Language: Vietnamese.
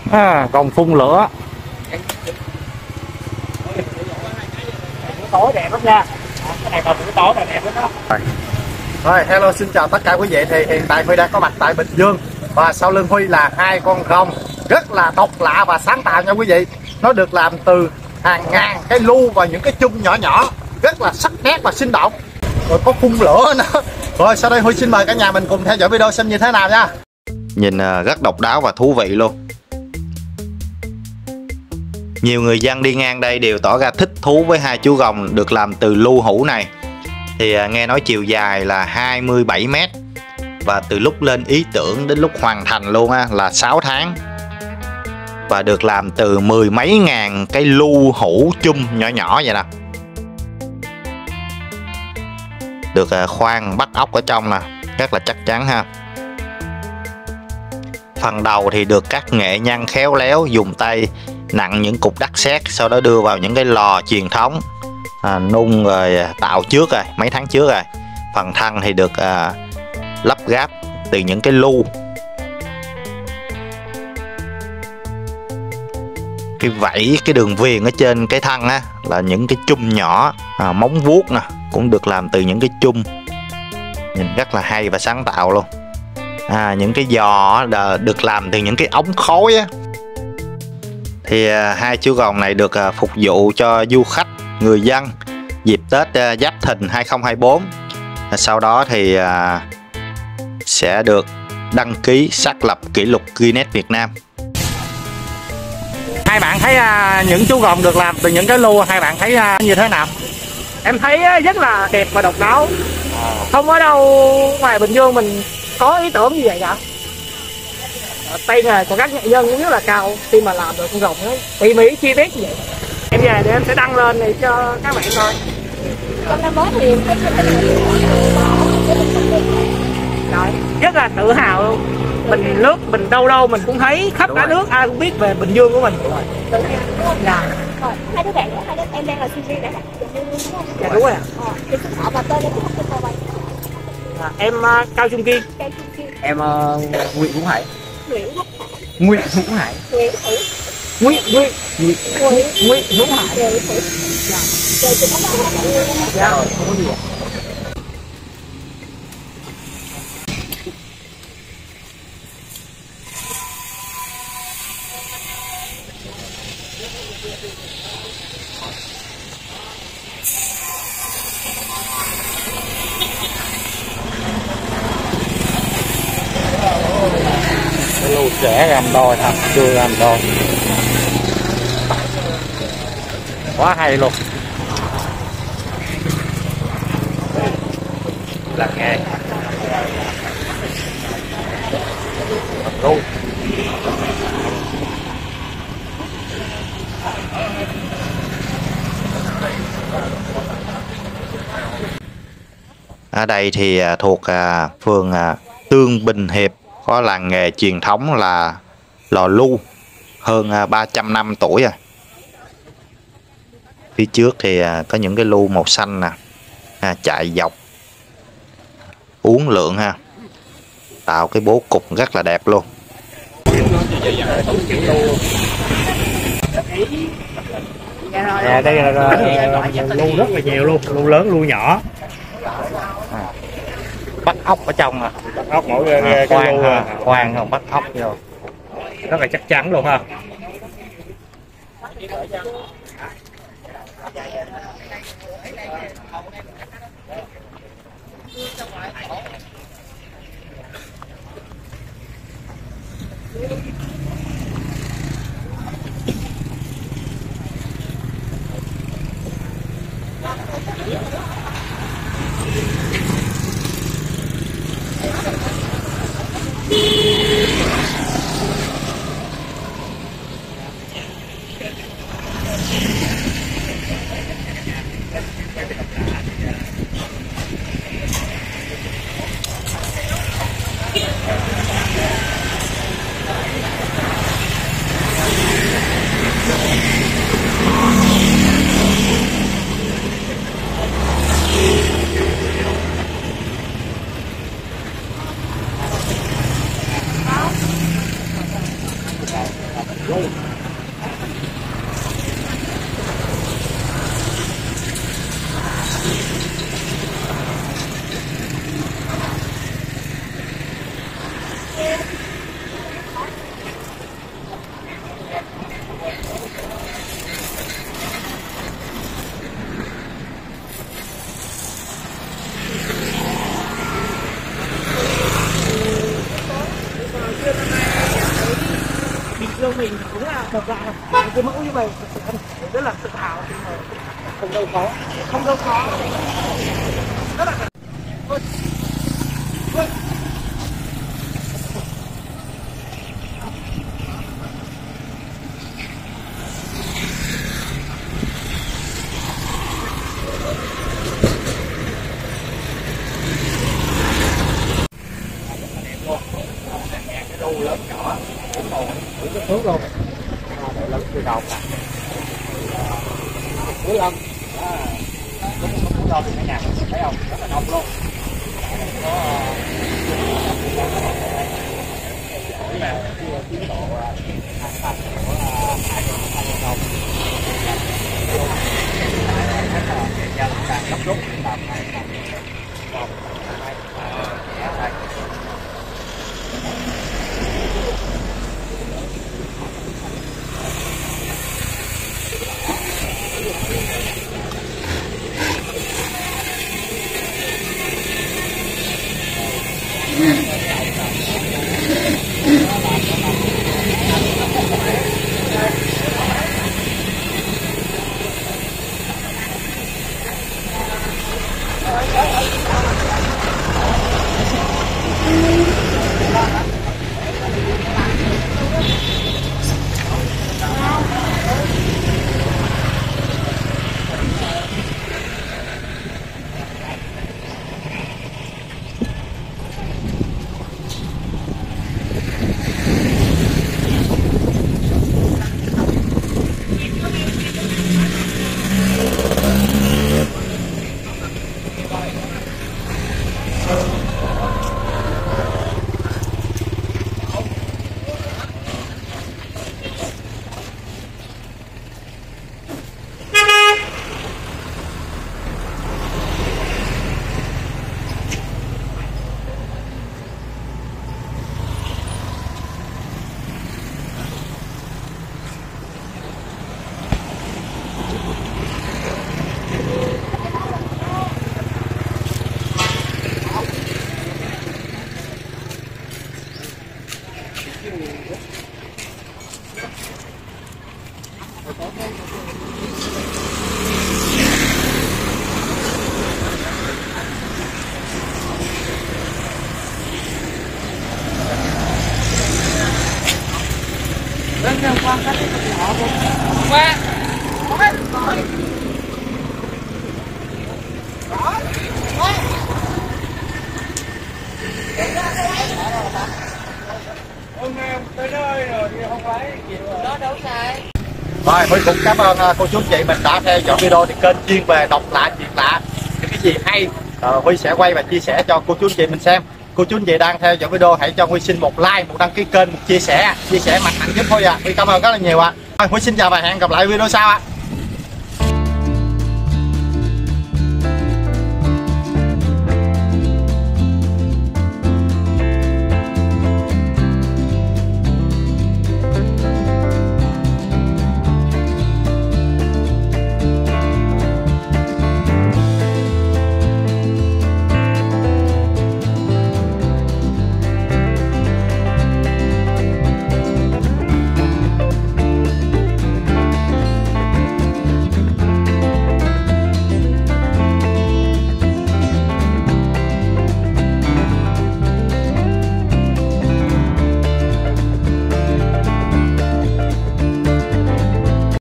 Còn phun lửa. Tối đẹp lắm nha. Cái này còn buổi tối là đẹp lắm đó. Rồi, hello, xin chào tất cả quý vị. Thì hiện tại Huy đang có mặt tại Bình Dương và sau lưng Huy là hai con rồng rất là độc lạ và sáng tạo nha quý vị. Nó được làm từ hàng ngàn cái lu và những cái chum nhỏ nhỏ rất là sắc nét và sinh động. Rồi có phun lửa nữa. Rồi sau đây Huy xin mời cả nhà mình cùng theo dõi video xem như thế nào nha. Nhìn rất độc đáo và thú vị luôn. Nhiều người dân đi ngang đây đều tỏ ra thích thú với hai chú rồng được làm từ lu hũ này. Thì nghe nói chiều dài là 27 mét. Và từ lúc lên ý tưởng đến lúc hoàn thành luôn là 6 tháng. Và được làm từ mười mấy ngàn cái lu hũ chum nhỏ nhỏ vậy nè. Được khoan bắt ốc ở trong nè, rất là chắc chắn ha. Phần đầu thì được các nghệ nhân khéo léo dùng tay nặng những cục đất sét, sau đó đưa vào những cái lò truyền thống nung rồi tạo trước rồi mấy tháng trước rồi. Phần thân thì được lắp ráp từ những cái lu. Cái vảy, cái đường viền ở trên cái thân là những cái chum nhỏ. Móng vuốt nè cũng được làm từ những cái chum. Nhìn rất là hay và sáng tạo luôn. Những cái giò được làm từ những cái ống khói Thì hai chú rồng này được phục vụ cho du khách, người dân dịp Tết Giáp Thìn 2024. Sau đó thì sẽ được đăng ký xác lập kỷ lục Guinness Việt Nam. Hai bạn thấy những chú rồng được làm từ những cái lu, hai bạn thấy như thế nào? Em thấy rất là đẹp và độc đáo. Không ở đâu ngoài Bình Dương mình có ý tưởng như vậy cả. Tay nghề của các nghệ nhân cũng rất là cao khi mà làm được con rồng ấy, tỉ mỉ chi tiết như vậy. Em về thì em sẽ đăng lên để cho các bạn coi. Trong năm mới thì Đấy, rất là tự hào luôn. Mình lướt, mình đâu mình cũng thấy khắp cả nước, ai cũng biết về Bình Dương của mình. Dạ. Rồi, hai đứa bạn, hai đứa em đang là sinh viên đại học Bình Dương đúng không? Dạ đúng rồi ạ. Thì cứ họ và tên em cũng không tên vậy. Em Cao Trung Kiên. Cao Trung Kiên. Em Nguyễn Vũ Hải. Nguyễn Quốc Hải. Nguyễn Vũ Hải. Nguyễn Hữu. Nguyễn Hữu Hải. Nguyễn Hữu. Dạ. Rồi chị có nói mọi người không? Dạ rồi, không có gì ạ. Lu trẻ làm đôi thật, chưa làm đôi. Quá hay luôn. Là nghe Ở đây thì thuộc phường Tương Bình Hiệp, có làng nghề truyền thống là lò lu hơn 300 năm tuổi rồi. Phía trước thì có những cái lu màu xanh nè, chạy dọc uốn lượn ha, tạo cái bố cục rất là đẹp luôn. đây là lu rất là nhiều luôn, lu lớn lu nhỏ. Bắt ốc ở trong bắt ốc mỗi cái khoan không bắt ốc vô, rất là chắc chắn luôn ha. Bình Dương mình cũng là độc lạ cái mẫu như vậy rất là tự hào, không đâu khó, không đâu khó, rất là Nước luôn. Để lớn từ đầu nè. Cuối lâm. Đúng lo thì cái nhà mình thấy không? Rất là đông luôn. Có tiến độ hoàn thành của 2 đồng. Gia đình đang gấp rút làm này. Rồi, Huy cũng cảm ơn cô chú anh chị mình đã theo dõi video thì kênh chuyên về độc lạ, chuyện lạ, những cái gì hay Huy sẽ quay và chia sẻ cho cô chú anh chị mình xem. Cô chú anh chị đang theo dõi video hãy cho Huy xin một like, một đăng ký kênh, một chia sẻ mạnh mạnh giúp Huy ạ. Huy cảm ơn rất là nhiều ạ. Huy xin chào và hẹn gặp lại video sau ạ.